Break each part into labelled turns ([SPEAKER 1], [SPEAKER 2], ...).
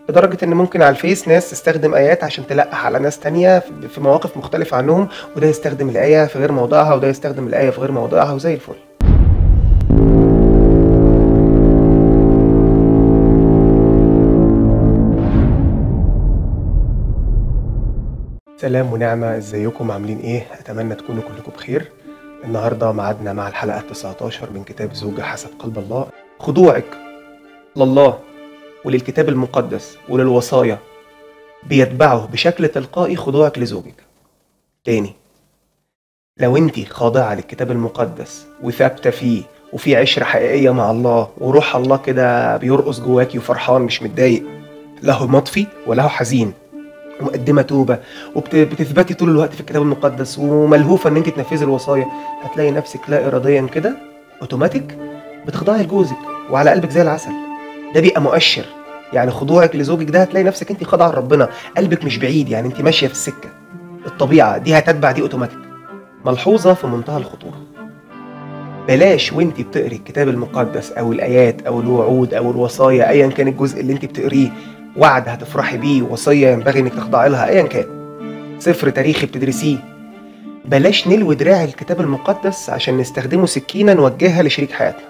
[SPEAKER 1] لدرجة إن ممكن على الفيس ناس تستخدم آيات عشان تلقح على ناس تانية في مواقف مختلفة عنهم، وده يستخدم الآية في غير موضعها وده يستخدم الآية في غير موضعها وزي الفل. سلام ونعمة، ازيكم عاملين ايه؟ اتمنى تكونوا كلكم بخير. النهاردة معادنا مع الحلقة 19 من كتاب زوجة حسب قلب الله. خضوعك لله وللكتاب المقدس وللوصايا بيتبعه بشكل تلقائي خضوعك لزوجك. تاني، لو انتي خاضعة للكتاب المقدس وثابتة فيه وفي عشرة حقيقية مع الله وروح الله كده بيرقص جواكي وفرحان مش متضايق، له مطفي وله حزين، ومقدمة توبة وبتثبتي طول الوقت في الكتاب المقدس وملهوفة ان انت تنفذي الوصايا، هتلاقي نفسك لا اراديا كده اوتوماتيك بتخضعي لجوزك وعلى قلبك زي العسل. ده بيبقى مؤشر، يعني خضوعك لزوجك ده هتلاقي نفسك انت خاضعة لربنا، قلبك مش بعيد، يعني انت ماشية في السكة، الطبيعة دي هتتبع دي اوتوماتيك. ملحوظة في منتهى الخطورة، بلاش وانت بتقري الكتاب المقدس او الايات او الوعود او الوصايا ايا كان الجزء اللي انت بتقريه، وعد هتفرحي بيه، وصية ينبغي انك تخضعي لها ايا كان، سفر تاريخي بتدرسيه، بلاش نلوي دراع الكتاب المقدس عشان نستخدمه سكينة نوجهها لشريك حياتنا.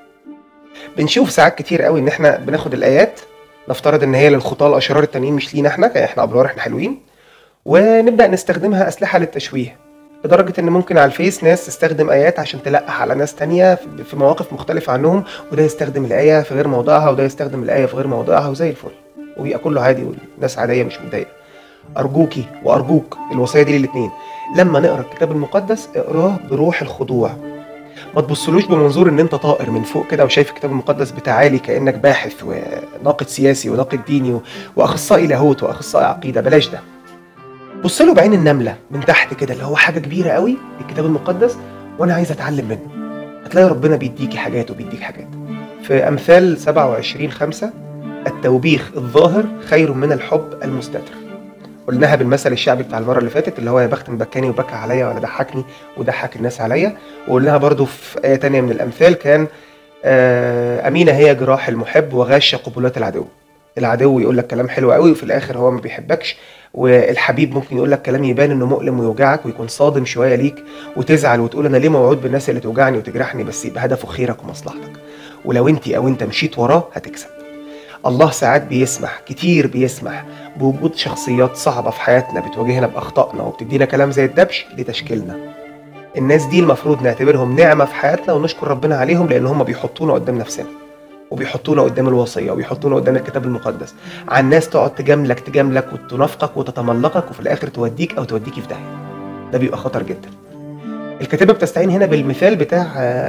[SPEAKER 1] بنشوف ساعات كتير قوي ان احنا بناخد الايات، نفترض ان هي للخطاة الاشرار التانيين مش لينا احنا ابرار، احنا حلوين، ونبدأ نستخدمها اسلحة للتشويه، لدرجة ان ممكن على الفيس ناس تستخدم ايات عشان تلقح على ناس تانية في مواقف مختلفة عنهم، وده يستخدم الاية في غير موضعها وده يستخدم الاية في غير موضعها وزي الفل، وبيبقى كله عادي والناس عادية مش متضايقة. أرجوكي وأرجوك الوصية دي للاتنين، لما نقرأ الكتاب المقدس اقراه بروح الخضوع، ما تبصلوش بمنظور ان انت طائر من فوق كده وشايف الكتاب المقدس بتعالي كأنك باحث وناقد سياسي وناقد ديني واخصائي لاهوت واخصائي عقيدة. بلاش ده، بص له بعين النملة من تحت كده، اللي هو حاجة كبيرة قوي الكتاب المقدس وانا عايز اتعلم منه، هتلاقي ربنا بيديكي حاجات وبيديك حاجات. في أمثال 27:5 التوبيخ الظاهر خير من الحب المستتر، قلناها بالمثل الشعبي بتاع المرة اللي فاتت اللي هو يا بخت مبكاني وبكى عليا ولا ضحكني وضحك الناس عليا، وقلناها برضو في آية تانية من الأمثال كان أمينة هي جراح المحب وغاشة قبلات العدو. العدو يقول لك كلام حلو قوي وفي الآخر هو ما بيحبكش، والحبيب ممكن يقول لك كلام يبان انه مؤلم ويوجعك ويكون صادم شوية ليك وتزعل وتقول انا ليه موعود بالناس اللي توجعني وتجرحني، بس يبقى هدفه خيرك ومصلحتك، ولو انت مشيت وراه هتكسب. الله ساعات بيسمح، كتير بيسمح بوجود شخصيات صعبة في حياتنا بتواجهنا بأخطائنا وبتدينا كلام زي الدبش لتشكيلنا. الناس دي المفروض نعتبرهم نعمة في حياتنا ونشكر ربنا عليهم، لأن هم بيحطونا قدام نفسنا وبيحطونا قدام الوصية وبيحطونا قدام الكتاب المقدس، عن ناس تقعد تجاملك وتنافقك وتتملقك وفي الآخر توديك أو توديكي في داهية. ده بيبقى خطر جدا. الكتابة بتستعين هنا بالمثال بتاع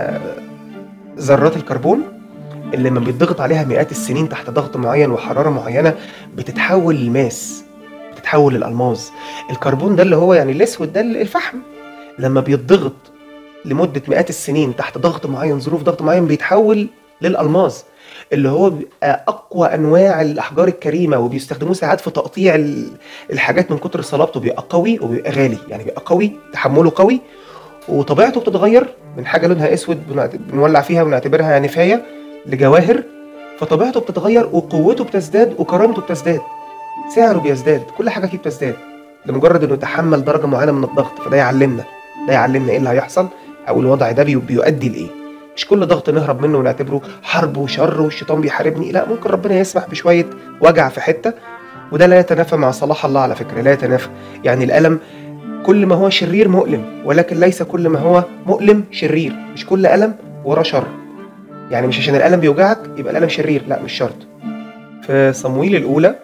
[SPEAKER 1] ذرات الكربون اللي لما بيتضغط عليها مئات السنين تحت ضغط معين وحرارة معينة بتتحول للماس، بتتحول للألماظ. الكربون ده اللي هو يعني الأسود ده الفحم، لما بيتضغط لمدة مئات السنين تحت ضغط معين، ظروف ضغط معين، بيتحول للألماظ اللي هو بيبقى أقوى أنواع الأحجار الكريمة، وبيستخدموه ساعات في تقطيع الحاجات من كتر صلابته، بيبقى قوي وبيبقى غالي، يعني بيبقى قوي تحمله قوي وطبيعته بتتغير من حاجة لونها أسود بنولع فيها ونعتبرها يعني نفاية لجواهر، فطبيعته بتتغير وقوته بتزداد وكرامته بتزداد، سعره بيزداد، كل حاجة فيه بتزداد لمجرد انه يتحمل درجة معينة من الضغط. فده يعلمنا ايه اللي هيحصل او الوضع ده بيؤدي لايه. مش كل ضغط نهرب منه ونعتبره حرب وشر والشيطان بيحاربني، لا، ممكن ربنا يسمح بشوية وجع في حتة، وده لا يتنافى مع صلاح الله على فكرة، لا يتنافى. يعني الألم كل ما هو شرير مؤلم، ولكن ليس كل ما هو مؤلم شرير، مش كل ألم وراه شر، يعني مش عشان الألم بيوجعك يبقى الألم شرير، لا مش شرط. في صمويل الأولى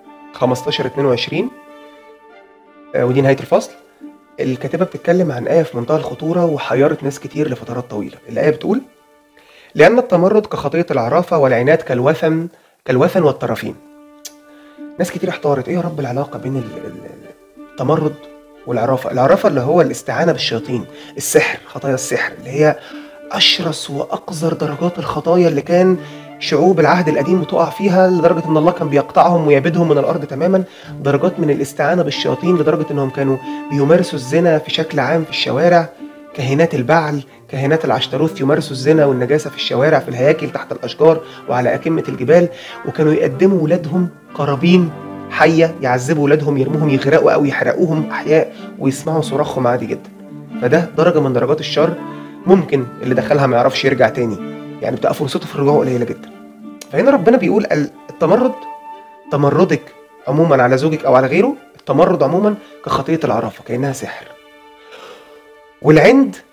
[SPEAKER 1] 15:22 ودي نهاية الفصل، الكاتبة بتتكلم عن آية في منتهى الخطورة وحيرت ناس كتير لفترات طويلة. الآية بتقول: لأن التمرد كخطية العرافة والعناد كالوثن والطرفين. ناس كتير احتارت، ايه يا رب العلاقة بين التمرد والعرافة؟ العرافة اللي هو الاستعانة بالشياطين، السحر، خطايا السحر اللي هي أشرس وأقذر درجات الخطايا اللي كان شعوب العهد القديم بتقع فيها، لدرجة إن الله كان بيقطعهم ويبيدهم من الأرض تماما. درجات من الاستعانة بالشياطين لدرجة إنهم كانوا بيمارسوا الزنا في شكل عام في الشوارع، كهنات البعل، كهنات العشتروث، يمارسوا الزنا والنجاسة في الشوارع، في الهياكل، تحت الأشجار وعلى أكمة الجبال. وكانوا يقدموا ولادهم قرابين حية، يعذبوا ولادهم، يرموهم يغرقوا أو يحرقوهم أحياء، ويسمعوا صراخهم عادي جدا. فده درجة من درجات الشر ممكن اللي دخلها ما يعرفش يرجع تاني، يعني بتبقى فرصته في الرجوع قليلة جدا. فهنا ربنا بيقول التمرد، تمردك عموما على زوجك أو على غيره، التمرد عموما كخطية العرافة، كأنها سحر. والعند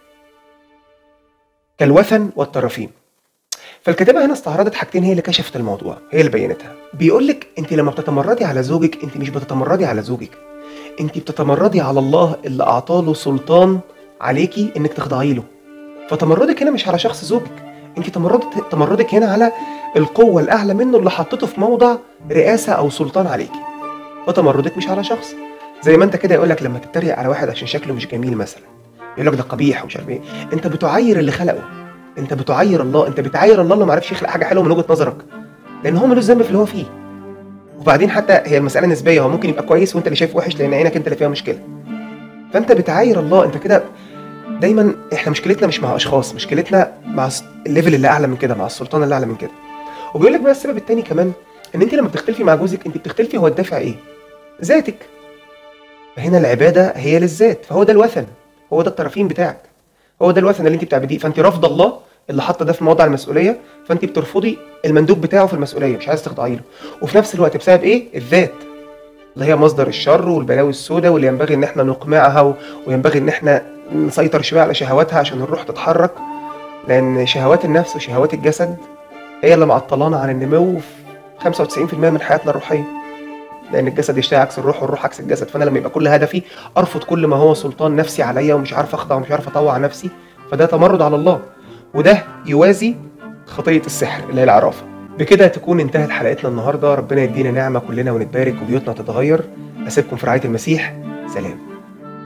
[SPEAKER 1] كالوثن والترافيم. فالكاتبة هنا استعرضت حاجتين هي اللي كشفت الموضوع، هي اللي بينتها. بيقول لك انت لما بتتمردي على زوجك، انت مش بتتمردي على زوجك، انت بتتمردي على الله اللي اعطاله سلطان عليكي انك تخضعي له. فتمردك هنا مش على شخص زوجك، انت تمردك هنا على القوة الاعلى منه اللي حطته في موضع رئاسة او سلطان عليكي. فتمردك مش على شخص. زي ما انت كده يقول لك لما تتريق على واحد عشان شكله مش جميل مثلا، يقول لك ده قبيح ومش عارف ايه، انت بتعير اللي خلقه، انت بتعير الله، انت بتعاير الله اللي ما عرفش يخلق حاجه حلوه من وجهه نظرك، لان هو ملوش ذنب في اللي هو فيه. وبعدين حتى هي المساله نسبيه، هو ممكن يبقى كويس وانت اللي شايفه وحش لان عينك انت اللي فيها مشكله. فانت بتعاير الله، انت كده. دايما احنا مشكلتنا مش مع اشخاص، مشكلتنا مع الليفل اللي اعلى من كده، مع السلطان اللي اعلى من كده. وبيقول لك بقى السبب الثاني كمان، ان انت لما بتختلفي مع جوزك انت بتختلفي، هو الدافع ايه؟ ذاتك. فهنا العباده هي للذات، فهو ده الوثن، هو ده الترفين بتاعك، هو ده الوثن اللي انت بتعبديه. فانت رافضه الله اللي حط ده في موضع المسؤوليه، فانت بترفضي المندوب بتاعه في المسؤوليه، مش عايز تخضعي له. وفي نفس الوقت بسبب ايه؟ الذات اللي هي مصدر الشر والبلاوي السوداء، واللي ينبغي ان احنا نقمعها، وينبغي ان احنا نسيطر شويه على شهواتها عشان الروح تتحرك، لان شهوات النفس وشهوات الجسد هي اللي معطلانا عن النمو في 95% من حياتنا الروحيه. لان الجسد يشتغل عكس الروح والروح عكس الجسد. فانا لما يبقى كل هدفي ارفض كل ما هو سلطان نفسي عليا، ومش عارف اخضع ومش عارف اطوع نفسي، فده تمرد على الله، وده يوازي خطيه السحر اللي هي العرافه. بكده تكون انتهت حلقتنا النهارده. ربنا يدينا نعمه كلنا ونتبارك وبيوتنا تتغير. اسيبكم في رعايه المسيح.